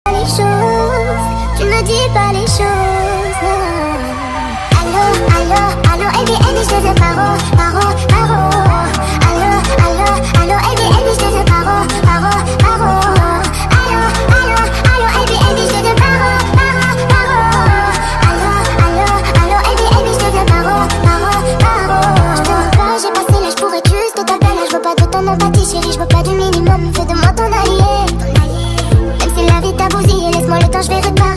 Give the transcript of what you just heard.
Les choses, tu ne dis pas les choses. Allô, allô, allô, ABN, je te veux paro, paro, paro. Allô, allô, allô, ABN, je te veux paro, paro, paro. Allô, allô, allô, ABN, je te veux paro, paro, paro. Allô, allô, allô, ABN, je te veux paro, paro, paro. Je te veux pas, j'ai passé l'âge pour être juste ta belle. Je veux pas de ton empathie, chérie, je veux pas du minimum. Fais de moi ton allié. Même si la vie t'a bousillé, laisse-moi le temps, je vais réparer.